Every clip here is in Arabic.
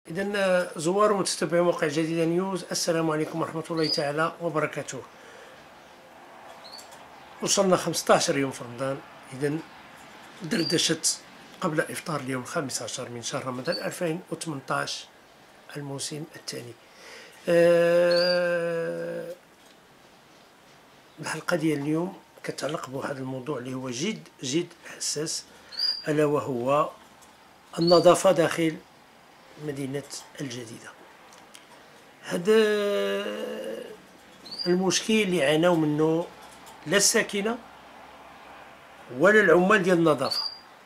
إذا زوار ومتتبعي موقع جديدة نيوز، السلام عليكم ورحمة الله تعالى وبركاته. وصلنا 15 يوم في رمضان، إذا دردشة قبل إفطار اليوم 15 من شهر رمضان 2018 الموسم الثاني. الحلقة ديال اليوم كتعلق بواحد الموضوع اللي هو جد جد حساس، ألا وهو النظافة داخل مدينة الجديدة. هذا المشكل اللي عانوا منه لا الساكنة ولا العمال ديال النظافة.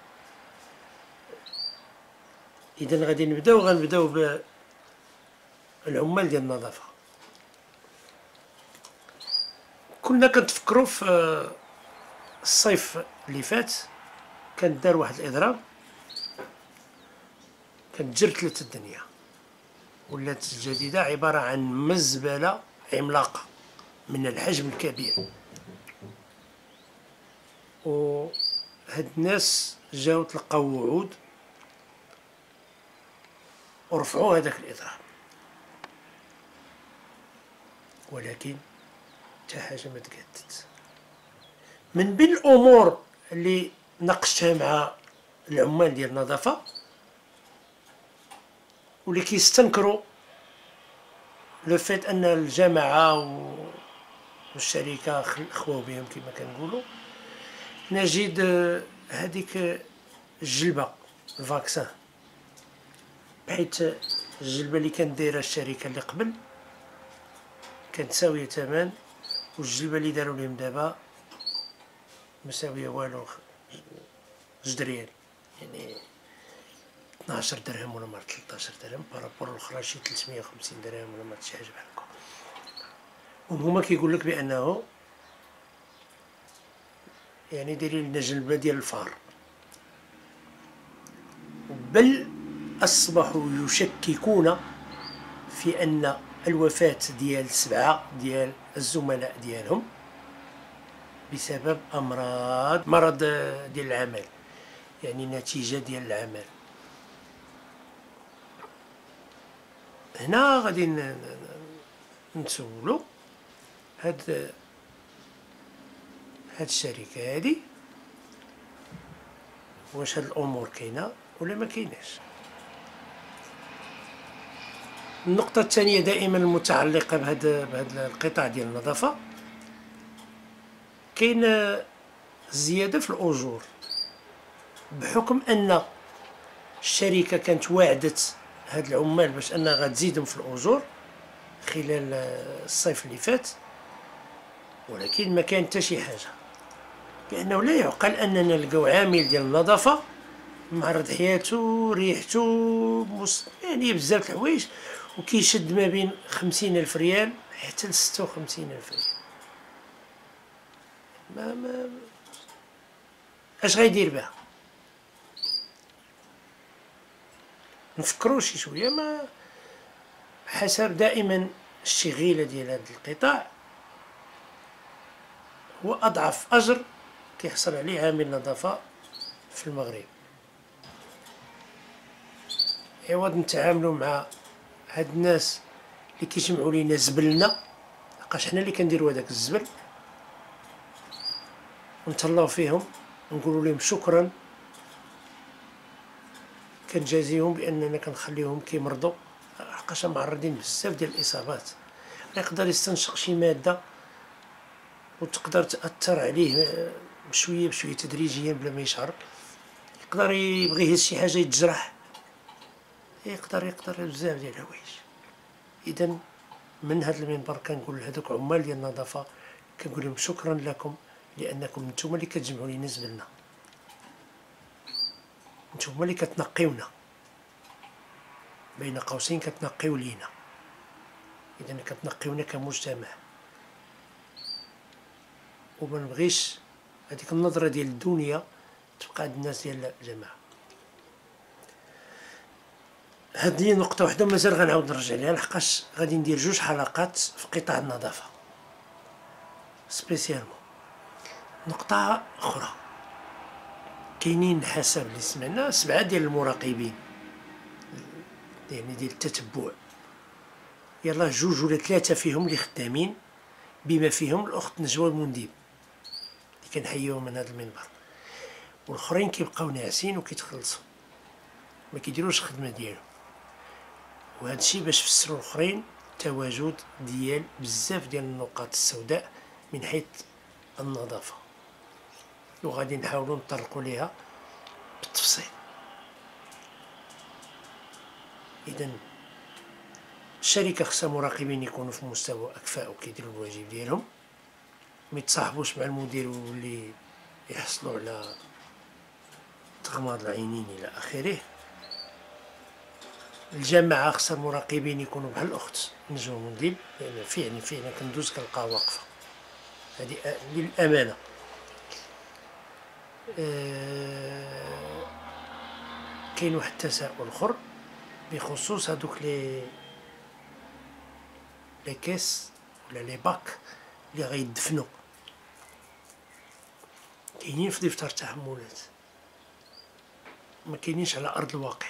إذا غادي غنبداو بالعمال ديال النظافة. كنا كنتفكروا في الصيف اللي فات كان دار واحد الإضراب، كانت جرتلت الدنيا، ولات الجديدة عبارة عن مزبلة عملاقة من الحجم الكبير. وهاد الناس جاو تلقاو وعود ورفعوا هذاك الإضراب، ولكن حتى حاجة ما تقادت. من بين الأمور اللي ناقشتها مع العمال ديال النظافة واللي كيستنكروا لو فيت ان الجماعه والشركه خواو بهم كما كنقولوا، نجد هذيك الجلبه الفاكسان، بحيث الجلبه اللي كانت دايره الشركه اللي قبل كانت ساويه ثمن، والجلبه اللي داروا لهم دابا مساويه والو، 2 ريال، يعني 12 درهم ولا مرة 13 درهم بارابور الاخرى شي 350 درهم ولا مرة شي حاجه بحال هكا. وهما كيقول لك بانه يعني دايرين لنا جلبه ديال الفار، بل اصبحوا يشككون في ان الوفاه ديال 7 ديال الزملاء ديالهم بسبب مرض ديال العمل، يعني نتيجه ديال العمل. هنا غادي نسولو هاد الشركه هادي واش هاد الامور كاينه ولا ما كايناش. النقطه الثانيه دائما المتعلقه بهاد القطاع ديال النظافه، كاين زياده في الاجور بحكم ان الشركه كانت واعدت هاد العمال باش انها غتزيدهم في الاجور خلال الصيف اللي فات، ولكن ما كان حتى شي حاجه، لانه لا يعقل اننا نلقاو عامل ديال النظافه معرض حياته ريحته يعني بزاف الحوايج وكيشد ما بين 50,000 ريال حتى ل 56,000 ريال. ما اش غيدير بها؟ نفكروا شي شويه. ما حسب دائما الشغيله ديال هذا القطاع هو اضعف اجر كيحصل عليه عامل نظافه في المغرب. عوض نتعاملوا مع هاد الناس اللي كيجمعوا لينا زبلنا، لقاش حنا اللي كنديروا هذاك الزبل، ونتهلاو فيهم ونقولوا لهم شكرا، كنجازيهم باننا كنخليهم كيمرضوا، لقاش معرضين بزاف ديال الاصابات. يقدر يستنشق شي ماده وتقدر تاثر عليه بشويه بشويه تدريجيا بلا ما يشعر، يقدر يبغي يهز شي حاجه يتجرح، يقدر بزاف ديال الحوايج. اذا من هذا المنبر كنقول لهذوك عمال ديال النظافه، كنقول لهم شكرا لكم، لانكم نتوما اللي كتجمعوا لينا زبلنا، نتوما اللي كتنقيونا، بين قوسين كتنقيو لينا، اذا كتنقيونا كمجتمع. وما نبغيش هذيك النظره ديال الدنيا تبقى عند الناس ديال الجماعه. هذه نقطة واحدة مازال غنعاود نرجع ليها، لحقاش غادي ندير 2 حلقات في قطاع النظافة سبيسيالمون. نقطة أخرى، كاينين حسب اللي سمعنا 7 ديال المراقبين يعني ديال التتبع. يلاه 2 ولا 3 فيهم اللي خدامين، بما فيهم الأخت نجوى المنديب اللي كنحييهم من هذا المنبر، والآخرين كيبقاو ناعسين وكيتخلصوا ما كيديروش الخدمة ديالهم. وهذا الشيء باش فسروا الآخرين تواجد ديال بزاف ديال النقاط السوداء من حيث النظافة، وغادي نحاولوا نطرقوا ليها بالتفصيل. إذن الشركة خصها مراقبين يكونوا في مستوى أكفاء وكيديروا الواجب ديالهم، ما يتصاحبوش مع المدير واللي يحصلوا على تغماض العينين إلى آخره. الجامعة خصها المراقبين يكونوا بحال الأخت نجوى المنديب، لأن فعلا كندوز كنلقاها واقفة، هذه للأمانة. كاين واحد التساؤل آخر بخصوص هادوك لي كيس ولا لي باك اللي غيدفنوا، كاينين في دفتر التحملات، ما كاينينش على أرض الواقع،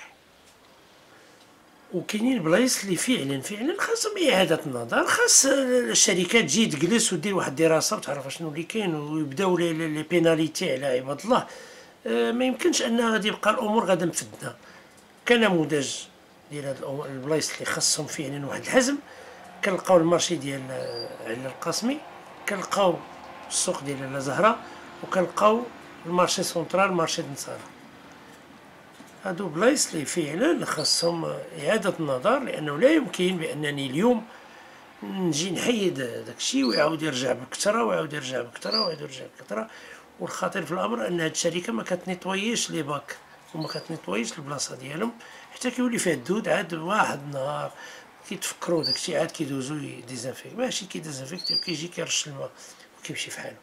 وكاينين بلايص اللي فعلا خاصهم إعادة النظر. خاص الشركات تجي تجلس ودير واحد الدراسة وتعرف شنو اللي كاين، ويبداو لي بيناليتي على عباد الله. ما يمكنش أن غادي يبقى الأمور غادا مفدنة. كنموذج ديال هاد البلايص اللي خاصهم فعلا واحد الحزم، كنلقاو المارشي ديال على القاسمي، كنلقاو السوق ديال لاله زهراء، وكنلقاو المارشي سونترال مارشي دنسارة. هادو بلايص اللي فعلا خاصهم إعادة النظر، لأنه لا يمكن بأنني اليوم نجي نحيد داكشي ويعاود يرجع بكثرة ويعاود يرجع بكثرة ويعاود يرجع بكثرة. والخطير في الأمر أن هاد الشركة ما كتنيطويش لي باك وما كتنيطويش البلاصة ديالهم، حتى كيولي فيها الدود. عاد واحد النهار كيتفكروا داكشي عاد كيدوزو يديزانفيكت، ماشي كيديزانفيكت وكيجي كيرش الماء وكيمشي فحالو.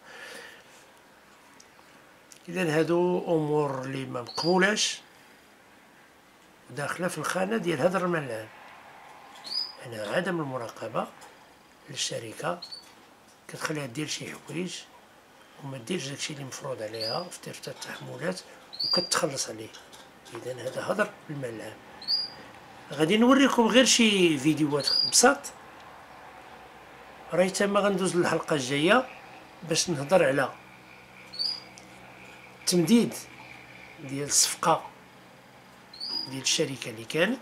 إذن هادو أمور اللي ما مقبولاش داخله في الخانة ديال هذا الرملان. يعني عدم المراقبة للشركة كتخليها دير شي حوايج وما ديرش داكشي اللي مفروض عليها في دفتر التحملات وكتخلص عليه. إذن هذا هدر الملعب. غادي نوريكم غير شي فيديوهات بساط، راهي تما غندوز للحلقة الجاية باش نهضر على التمديد ديال الصفقة ديال الشركة اللي كانت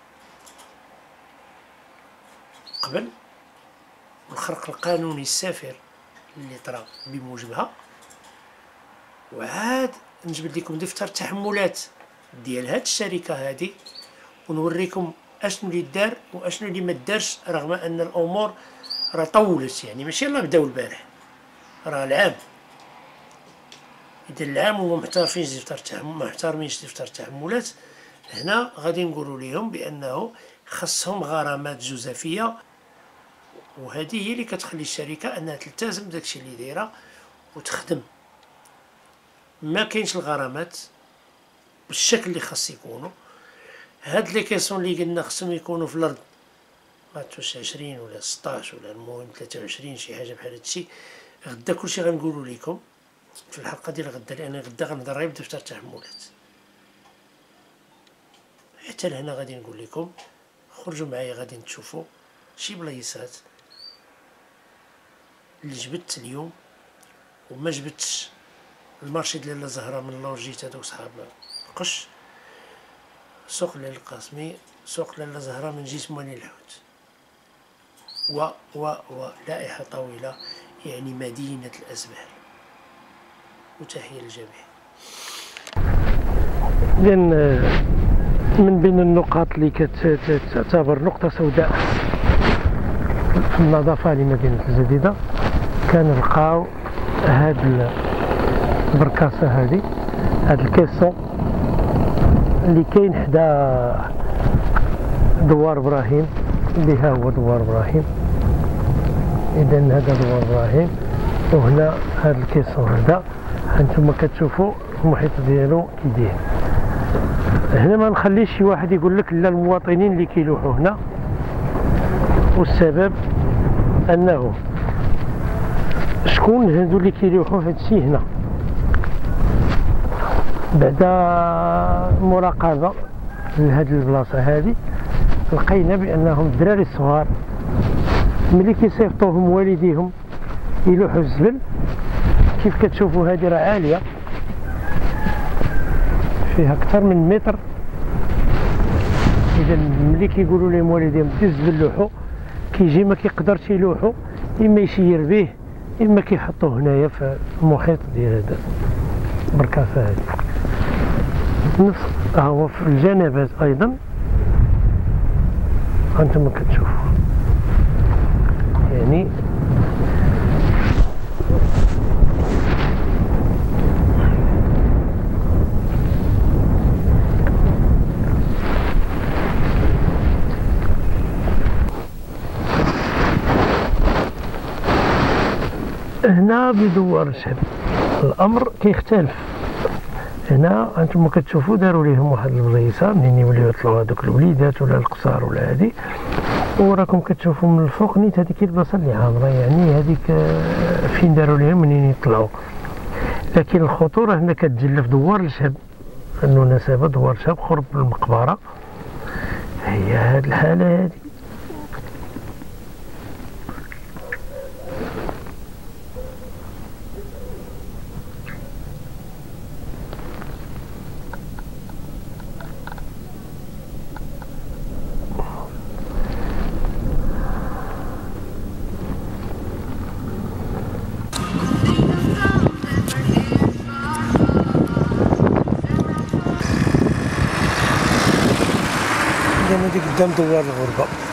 قبل، والخرق القانوني السافر اللي طرا بموجبها، وعاد نجبد لكم دفتر التحملات ديال هاد الشركة هادي، ونوريكم اشنو اللي دار واشنو اللي ما دارش، رغم ان الامور راه طولت. يعني ماشي يلاه بداو البارح، راه العام. اذا العام هما محترفينش دفتر التحمل، ما محترمينش دفتر التحملات، هنا غادي نقولوا لهم بانه خصهم غرامات جزافيه، وهذه هي اللي كتخلي الشركه انها تلتزم بداكشي اللي دايره وتخدم. ما كاينش الغرامات بالشكل اللي خاص يكونوا. هاد لي كيسون اللي قلنا خصهم يكونوا في الارض، ما توش 20 ولا 16 ولا المهم 23 شي حاجه بحال هادشي. غدا كلشي غنقولوا لكم في الحلقه ديال غدا، لان غدا غنهضر غير بدفتر التحملات. حتى لهنا غادي نقول لكم خرجوا معايا، غادي تشوفوا شي بلايصات اللي جبت اليوم وما جبتش. المارشي ديال لاله زهراء من لور جيت هادوك صحاب القش، سوق لاله القاسمي، سوق لاله زهراء من جيت مواني الحوت، لائحة طويلة، يعني مدينة الأزبال. وتحية للجميع. إذن من بين النقاط اللي كتعتبر نقطة سوداء في النظافة لمدينة الجديدة، كنلقاو هاد البركاسة هادي، هاد الكيسون اللي كاين حدا دوار إبراهيم، اللي ها هو دوار إبراهيم. إذن هذا دوار إبراهيم، وهنا هاد الكيسون هذا هانتوما كتشوفوا المحيط ديالو كيداير. هنا ما نخليش شي واحد يقول لك لا المواطنين اللي كيلوحوا هنا، والسبب انه شكون هادو اللي كيلوحوا في هادشي هنا. بعد مراقبه لهاد البلاصه هادي لقينا بانهم الدراري الصغار ملي كيصيفطوهم والديهم يلوحوا الزبل، كيف كتشوفوا هذه راه عاليه فيها اكثر من متر، اذا ملي كيقولوا لهم والديهم دي الزبل لوحوا، كيجي ما كيقدرش يلوحوا، اما يسير به اما كيحطوه هنايا في المحيط ديال هذا بركافه هذه. نفس هو في الجنبات ايضا انتم كتشوفوا يعني هنا بدوار الشعب الامر كيختلف. هنا انتم كتشوفوا داروا ليهم واحد البلايصه منين يوليو يطلعوا هذوك الوليدات ولا القصار ولا هذه، وراكم كتشوفوا من الفوق نيت هذيك البلاصه اللي عامره، يعني هذيك فين داروا ليهم منين يطلعوا. لكن الخطوره هنا كتجلى في دوار الشعب، المناسبه دوار الشعب قرب المقبره، هي هذه الحاله هذه. هذيك قدام دوار الغربة.